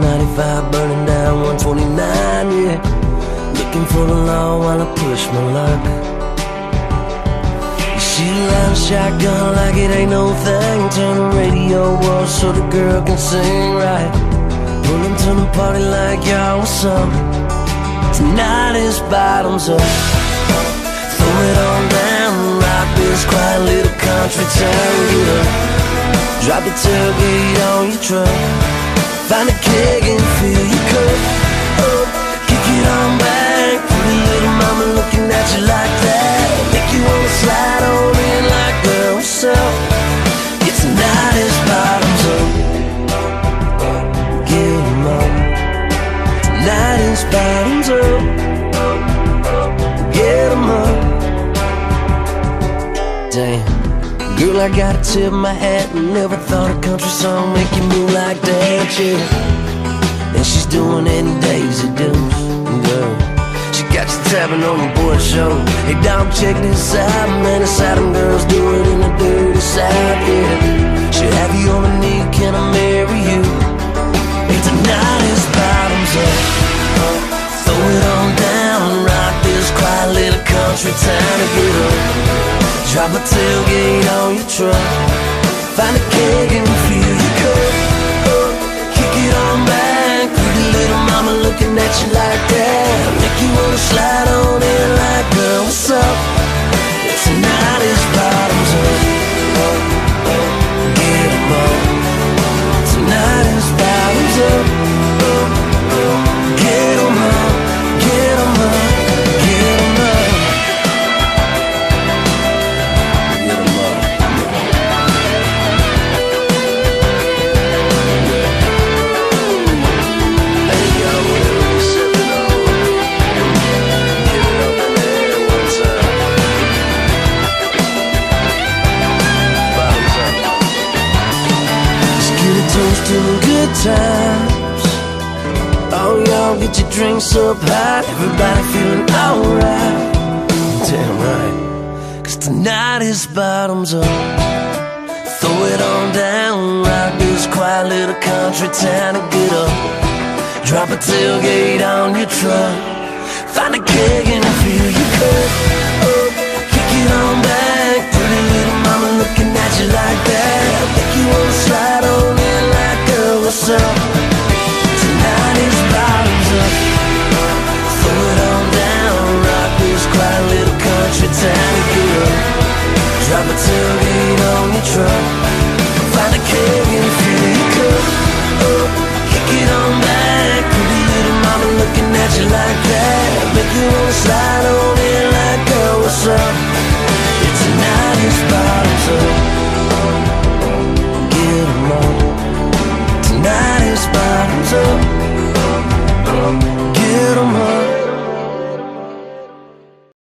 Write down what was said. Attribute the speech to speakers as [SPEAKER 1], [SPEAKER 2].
[SPEAKER 1] 95 burning down 129, yeah. Looking for the law while I push my luck. You shoot a loud shotgun like it ain't no thing. Turn the radio off so the girl can sing right. Pulling to the party like, y'all, what's up? Tonight is bottoms up. Throw it on down, rock this quiet little country town. Get up, drop the tailgate on your truck. Find a keg and fill your cup up. Kick it on back, pretty little mama looking at you like that. Make you wanna slide on in like, girl, what's up? Yeah, tonight is bottoms up. Get 'em up. Tonight is bottoms up. Get 'em up. Damn, girl, I gotta tip my hat. Never thought a country song make you move like that, yeah. And she's doing any Daisy Dukes, girl. She got you tapping on your board show. Hey, dog, check this out, man. It's how them girls do it in the dirty South, yeah. She'll have you on a knee, can I marry you? Hey, tonight is bottoms up. Throw it on down, rock this quiet little country town to get up. Drop a tailgate on your truck. Find a keg and fill your cup up. Kick it on back, pretty little mama looking at you like that. Make you wanna slide on in like, girl, what's up? Tonight is bottoms up. Get 'em up. Tonight is bottoms up. Get 'em up. Get 'em up. Get 'em up. Toast to the good times. Oh, y'all get your drinks up high. Everybody feeling alright. Damn right. 'Cause tonight is bottoms up. Throw it on down, rock this quiet little country town and get up. Drop a tailgate on your truck. Find a keg and fill your cup up. Kick it on back, pretty little mama looking at you like that. Make you wanna slide on in like, girl, what's up? Tonight is bottoms up. Throw it on down, rock this quiet little country town and get up. Drop a tailgate on your truck.